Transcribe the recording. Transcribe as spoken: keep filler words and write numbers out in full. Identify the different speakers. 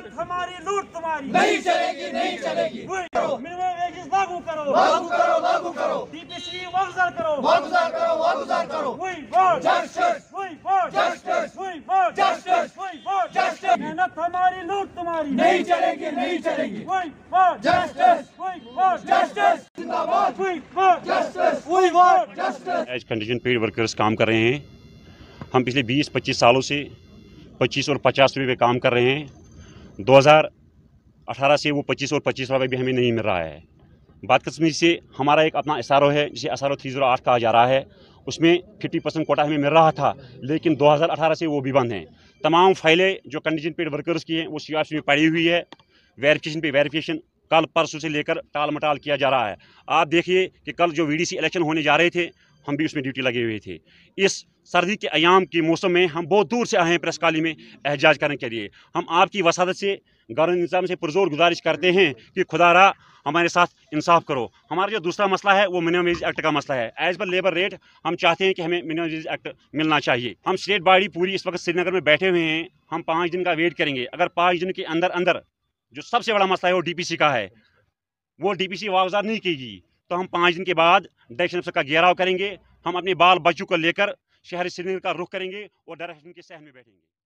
Speaker 1: मेहनत हमारी, लूट तुम्हारी
Speaker 2: नहीं चलेगी, नहीं चलेगी।
Speaker 1: मिनिमम वेजेस लागू करो,
Speaker 2: लागू करो, लागू करो।
Speaker 1: टीपीसी वागुजार करो,
Speaker 2: वागुजार करो, वागुजार करो।
Speaker 1: We want
Speaker 2: Justice,
Speaker 1: we want
Speaker 2: Justice,
Speaker 1: we want
Speaker 2: Justice,
Speaker 1: we want
Speaker 2: Justice।
Speaker 1: मेहनत हमारी, लूट तुम्हारी
Speaker 2: नहीं चलेगी, नहीं चलेगी।
Speaker 1: We want
Speaker 2: Justice,
Speaker 1: we want
Speaker 2: Justice, जिंदाबाद।
Speaker 1: we want
Speaker 2: Justice,
Speaker 1: we want
Speaker 2: Justice।
Speaker 3: Age condition paid workers काम कर रहे हैं। हम पिछले बीस पच्चीस सालों से पच्चीस और पचास रुपये पे काम कर रहे हैं। दो हज़ार अठारह से वो पच्चीस और पच्चीस रुपये भी हमें नहीं मिल रहा है। बदकिस्मती से हमारा एक अपना एस आर ओ है जिसे एस आर ओ तीन सौ आठ कहा जा रहा है, उसमें पचास परसेंट कोटा हमें मिल रहा था, लेकिन दो हज़ार अठारह से वो भी बंद हैं। तमाम फाइलें जो कंडीशन पेड वर्कर्स की हैं वो सी आर सी में पड़ी हुई है। वेरिफिकेशन पे वेरिफिकेशन कल परसों से लेकर टाल मटाल किया जा रहा है। आप देखिए कि कल जो वी डी सी इलेक्शन होने जा रहे थे, हम भी उसमें ड्यूटी लगे हुए थे। इस सर्दी के अयाम के मौसम में हम बहुत दूर से आए हैं प्रेस कॉलोनी में एहजाज करने के लिए। हम आपकी वसादत से गवर्नमेंट निज़ाम से पुरजोर गुजारिश करते हैं कि खुदारा हमारे साथ इंसाफ करो। हमारा जो दूसरा मसला है वो मिनिमम वेज एक्ट का मसला है। एज पर लेबर रेट हम चाहते हैं कि हमें मिनिमम वेज एक्ट मिलना चाहिए। हम स्टेट बॉडी पूरी इस वक्त श्रीनगर में बैठे हुए हैं। हम पाँच दिन का वेट करेंगे। अगर पाँच दिन के अंदर अंदर जो सबसे बड़ा मसला है वो डी पी सी का है, वो डी पी सी वागुजार नहीं कीगी तो हम पाँच दिन के बाद डायरेक्शन अफसर का घेराव करेंगे। हम अपने बाल बच्चों को लेकर शहर श्रीनगर का रुख करेंगे और डायरेक्शन के सहन में बैठेंगे।